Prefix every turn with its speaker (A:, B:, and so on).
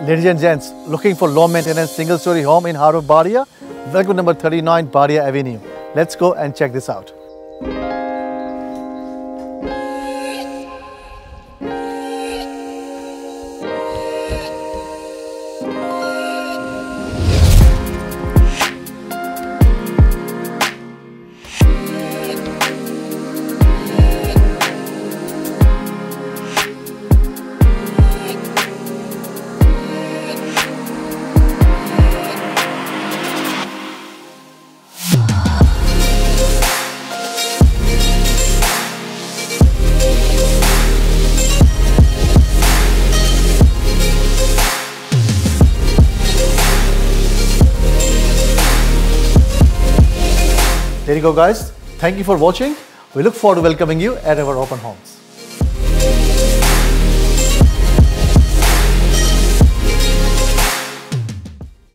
A: Ladies and gents, looking for low maintenance single story home in heart of Bardia? Welcome to number 39 Bardia Avenue. Let's go and check this out. There you go guys. Thank you for watching. We look forward to welcoming you at our open homes.